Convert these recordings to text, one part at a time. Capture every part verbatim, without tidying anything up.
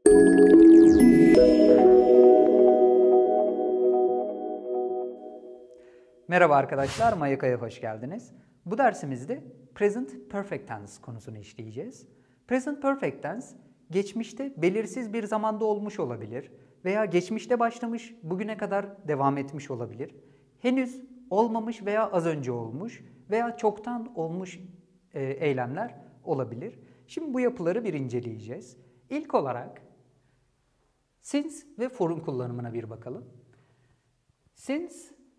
Merhaba arkadaşlar, Mayaka'ya hoş geldiniz. Bu dersimizde Present Perfect Tense konusunu işleyeceğiz. Present Perfect Tense, geçmişte belirsiz bir zamanda olmuş olabilir veya geçmişte başlamış, bugüne kadar devam etmiş olabilir. Henüz olmamış veya az önce olmuş veya çoktan olmuş e, eylemler olabilir. Şimdi bu yapıları bir inceleyeceğiz. İlk olarak since ve for'un kullanımına bir bakalım. Since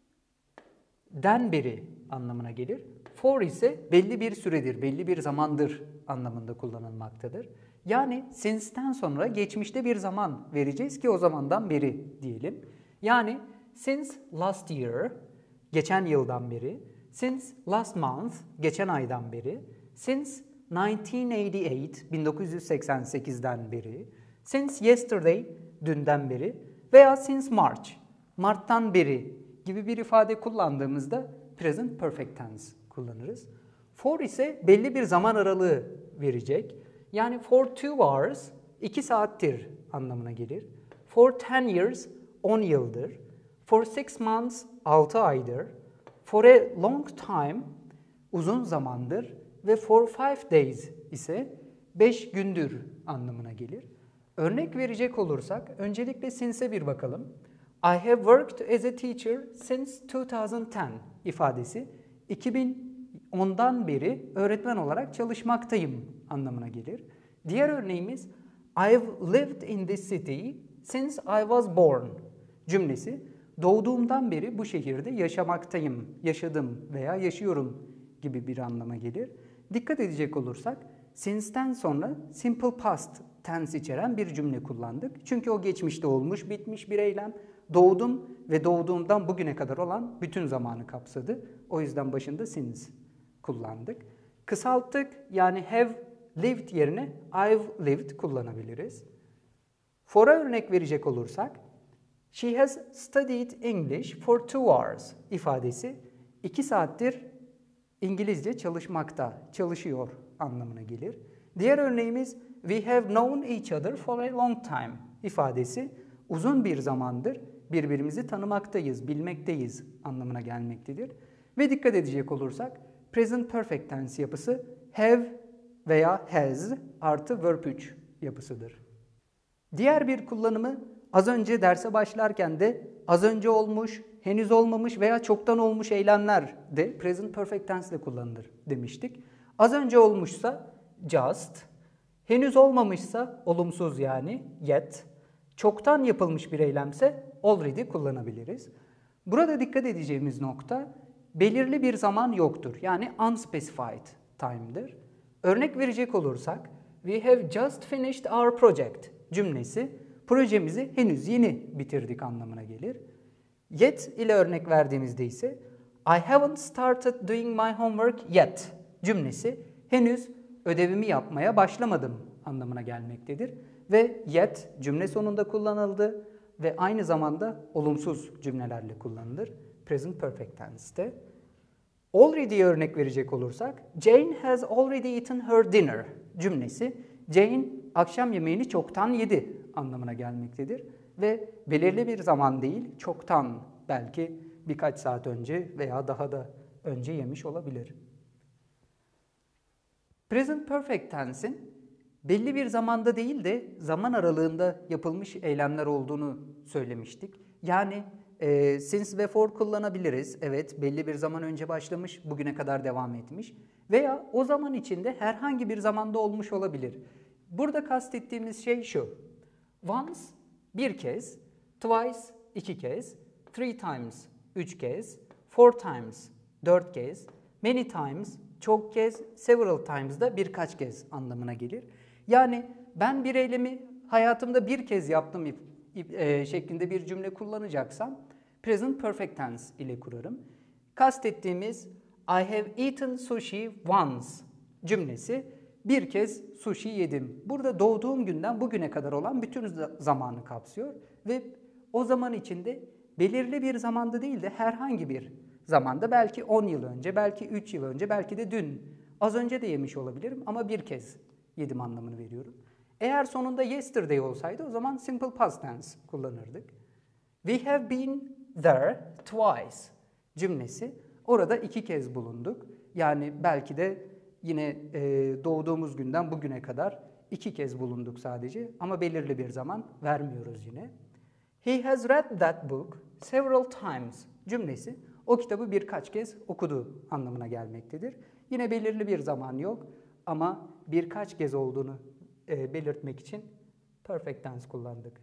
den beri anlamına gelir. For ise belli bir süredir, belli bir zamandır anlamında kullanılmaktadır. Yani since'ten sonra geçmişte bir zaman vereceğiz ki o zamandan beri diyelim. Yani since last year, geçen yıldan beri. Since last month, geçen aydan beri. Since bin dokuz yüz seksen sekizden beri. Since yesterday, dünden beri. Veya since March, Mart'tan beri gibi bir ifade kullandığımızda present perfect tense kullanırız. For ise belli bir zaman aralığı verecek. Yani for two hours, iki saattir anlamına gelir. For ten years, on yıldır. For six months, altı aydır. For a long time, uzun zamandır. Ve for five days ise beş gündür anlamına gelir. Örnek verecek olursak, öncelikle since'e bir bakalım. I have worked as a teacher since two thousand ten ifadesi iki bin ondan beri öğretmen olarak çalışmaktayım anlamına gelir. Diğer örneğimiz I've lived in this city since I was born cümlesi doğduğumdan beri bu şehirde yaşamaktayım, yaşadım veya yaşıyorum gibi bir anlama gelir. Dikkat edecek olursak since'ten sonra simple past tense içeren bir cümle kullandık. Çünkü o geçmişte olmuş, bitmiş bir eylem. Doğdum ve doğduğumdan bugüne kadar olan bütün zamanı kapsadı. O yüzden başında since kullandık. Kısalttık, yani have lived yerine I've lived kullanabiliriz. For'a örnek verecek olursak, she has studied English for two hours ifadesi iki saattir İngilizce çalışmakta, çalışıyor anlamına gelir. Diğer örneğimiz we have known each other for a long time ifadesi uzun bir zamandır birbirimizi tanımaktayız, bilmekteyiz anlamına gelmektedir. Ve dikkat edecek olursak present perfect tense yapısı have veya has artı verb üç yapısıdır. Diğer bir kullanımı az önce derse başlarken de az önce olmuş, henüz olmamış veya çoktan olmuş eylemler de present perfect tense ile kullanılır demiştik. Az önce olmuşsa just, henüz olmamışsa olumsuz yani yet, çoktan yapılmış bir eylemse already kullanabiliriz. Burada dikkat edeceğimiz nokta belirli bir zaman yoktur. Yani unspecified time'dır. Örnek verecek olursak we have just finished our project cümlesi projemizi henüz yeni bitirdik anlamına gelir. Yet ile örnek verdiğimizde ise I haven't started doing my homework yet cümlesi henüz ödevimi yapmaya başlamadım anlamına gelmektedir. Ve yet cümle sonunda kullanıldı ve aynı zamanda olumsuz cümlelerle kullanılır present perfect tense'te. Already'ye örnek verecek olursak Jane has already eaten her dinner cümlesi Jane akşam yemeğini çoktan yedi anlamına gelmektedir. Ve belirli bir zaman değil, çoktan belki birkaç saat önce veya daha da önce yemiş olabilir. Present perfect tense'in belli bir zamanda değil de zaman aralığında yapılmış eylemler olduğunu söylemiştik. Yani e, since ve for kullanabiliriz. Evet, belli bir zaman önce başlamış, bugüne kadar devam etmiş. Veya o zaman içinde herhangi bir zamanda olmuş olabilir. Burada kastettiğimiz şey şu. Once, bir kez. Twice, iki kez. Three times, üç kez. Four times, dört kez. Many times, çok kez. Several times da birkaç kez anlamına gelir. Yani ben bir eylemi hayatımda bir kez yaptım e, şeklinde bir cümle kullanacaksam present perfect tense ile kurarım. Kastettiğimiz I have eaten sushi once cümlesi bir kez sushi yedim. Burada doğduğum günden bugüne kadar olan bütün zamanı kapsıyor ve o zaman içinde belirli bir zamanda değil de herhangi bir zamanda belki on yıl önce, belki üç yıl önce, belki de dün az önce de yemiş olabilirim ama bir kez yedim anlamını veriyorum. Eğer sonunda yesterday olsaydı o zaman simple past tense kullanırdık. We have been there twice cümlesi. Orada iki kez bulunduk. Yani belki de yine e, doğduğumuz günden bugüne kadar iki kez bulunduk sadece. Ama belirli bir zaman vermiyoruz yine. He has read that book several times cümlesi o kitabı birkaç kez okudu anlamına gelmektedir. Yine belirli bir zaman yok ama birkaç kez olduğunu e, belirtmek için perfect tense kullandık.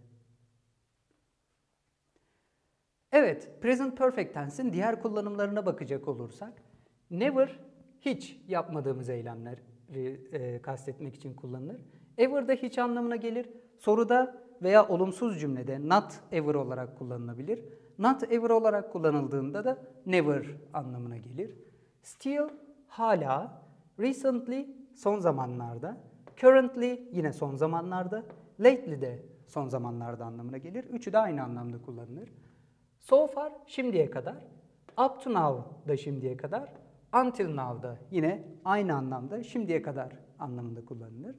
Evet, present perfect tense'in diğer kullanımlarına bakacak olursak, never, hiç yapmadığımız eylemleri e, kastetmek için kullanılır. Ever da hiç anlamına gelir. Soruda veya olumsuz cümlede not ever olarak kullanılabilir. Not ever olarak kullanıldığında da never anlamına gelir. Still, hala, recently, son zamanlarda, currently, yine son zamanlarda, lately de son zamanlarda anlamına gelir. Üçü de aynı anlamda kullanılır. So far, şimdiye kadar, up to now da şimdiye kadar, until now da yine aynı anlamda şimdiye kadar anlamında kullanılır.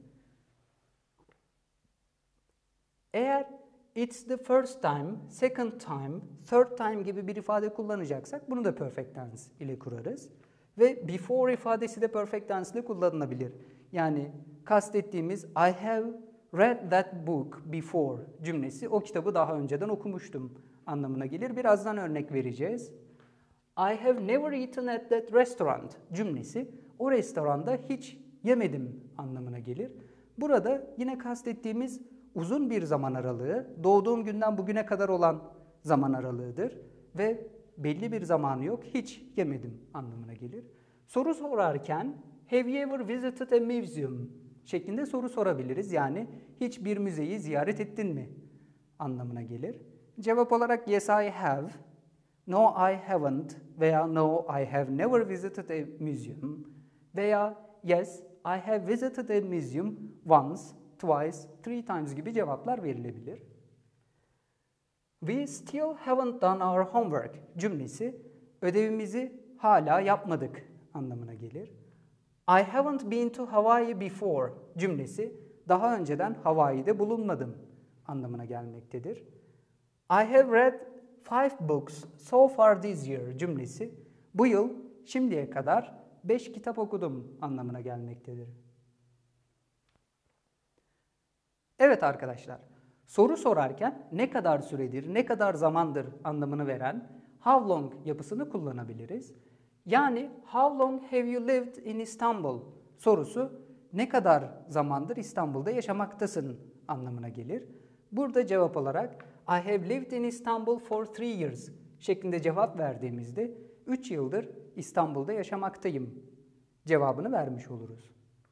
Eğer it's the first time, second time, third time gibi bir ifade kullanacaksak bunu da perfect tense ile kurarız. Ve before ifadesi de perfect tense ile kullanılabilir. Yani kastettiğimiz I have read that book before cümlesi o kitabı daha önceden okumuştum anlamına gelir. Birazdan örnek vereceğiz. I have never eaten at that restaurant cümlesi o restoranda hiç yemedim anlamına gelir. Burada yine kastettiğimiz uzun bir zaman aralığı, doğduğum günden bugüne kadar olan zaman aralığıdır ve belli bir zamanı yok, hiç yemedim anlamına gelir. Soru sorarken have you ever visited a museum şeklinde soru sorabiliriz. Yani hiç bir müzeyi ziyaret ettin mi anlamına gelir. Cevap olarak yes I have, no I haven't veya no I have never visited a museum veya yes I have visited a museum once, twice, three times gibi cevaplar verilebilir. We still haven't done our homework cümlesi ödevimizi hala yapmadık anlamına gelir. I haven't been to Hawaii before cümlesi daha önceden Hawaii'de bulunmadım anlamına gelmektedir. I have read five books so far this year cümlesi bu yıl şimdiye kadar beş kitap okudum anlamına gelmektedir. Evet arkadaşlar, soru sorarken ne kadar süredir, ne kadar zamandır anlamını veren how long yapısını kullanabiliriz. Yani how long have you lived in Istanbul sorusu ne kadar zamandır İstanbul'da yaşamaktasın anlamına gelir. Burada cevap olarak I have lived in Istanbul for three years şeklinde cevap verdiğimizde üç yıldır İstanbul'da yaşamaktayım cevabını vermiş oluruz.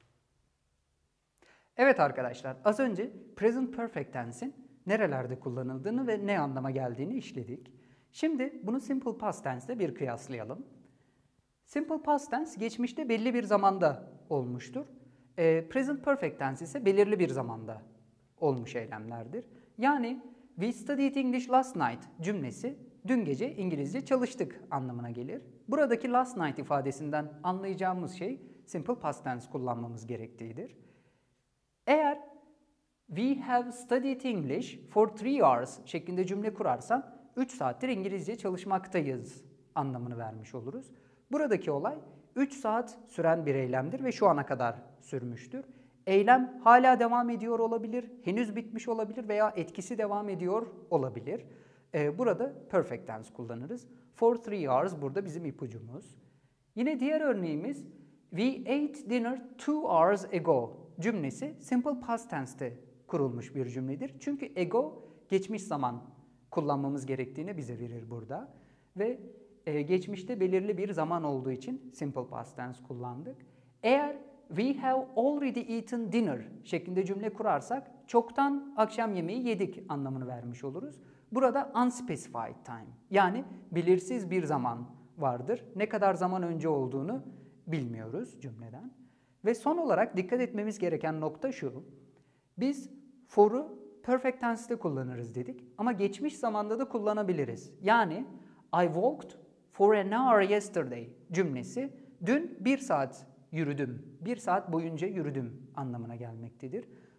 Evet arkadaşlar, az önce present perfect tense'in nerelerde kullanıldığını ve ne anlama geldiğini işledik. Şimdi bunu simple past tense ile bir kıyaslayalım. Simple past tense geçmişte belli bir zamanda olmuştur. E, present perfect tense ise belirli bir zamanda olmuş eylemlerdir. Yani we studied English last night cümlesi dün gece İngilizce çalıştık anlamına gelir. Buradaki last night ifadesinden anlayacağımız şey simple past tense kullanmamız gerektiğidir. Eğer we have studied English for three hours şeklinde cümle kurarsam üç saattir İngilizce çalışmaktayız anlamını vermiş oluruz. Buradaki olay üç saat süren bir eylemdir ve şu ana kadar sürmüştür. Eylem hala devam ediyor olabilir, henüz bitmiş olabilir veya etkisi devam ediyor olabilir. Ee, burada perfect tense kullanırız. For three hours burada bizim ipucumuz. Yine diğer örneğimiz we ate dinner two hours ago cümlesi simple past tense'te kurulmuş bir cümledir. Çünkü ago geçmiş zaman kullanmamız gerektiğini bize verir burada. Ve e, geçmişte belirli bir zaman olduğu için simple past tense kullandık. Eğer we have already eaten dinner şeklinde cümle kurarsak çoktan akşam yemeği yedik anlamını vermiş oluruz. Burada unspecified time yani belirsiz bir zaman vardır. Ne kadar zaman önce olduğunu bilmiyoruz cümleden. Ve son olarak dikkat etmemiz gereken nokta şu. Biz for'u perfect tense'de kullanırız dedik ama geçmiş zamanda da kullanabiliriz. Yani I walked for an hour yesterday cümlesi dün bir saat yürüdüm, bir saat boyunca yürüdüm anlamına gelmektedir.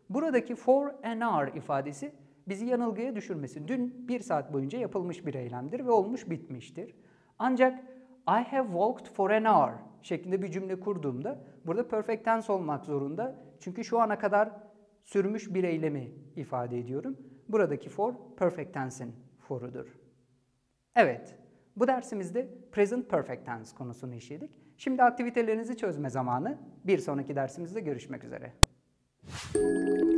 Buradaki for an hour ifadesi bizi yanılgıya düşürmesin. Dün bir saat boyunca yapılmış bir eylemdir ve olmuş bitmiştir. Ancak I have walked for an hour şeklinde bir cümle kurduğumda burada perfect tense olmak zorunda. Çünkü şu ana kadar sürmüş bir eylemi ifade ediyorum. Buradaki for perfect tense'in for'udur. Evet, bu dersimizde present perfect tense konusunu işledik. Şimdi aktivitelerinizi çözme zamanı. Bir sonraki dersimizde görüşmek üzere.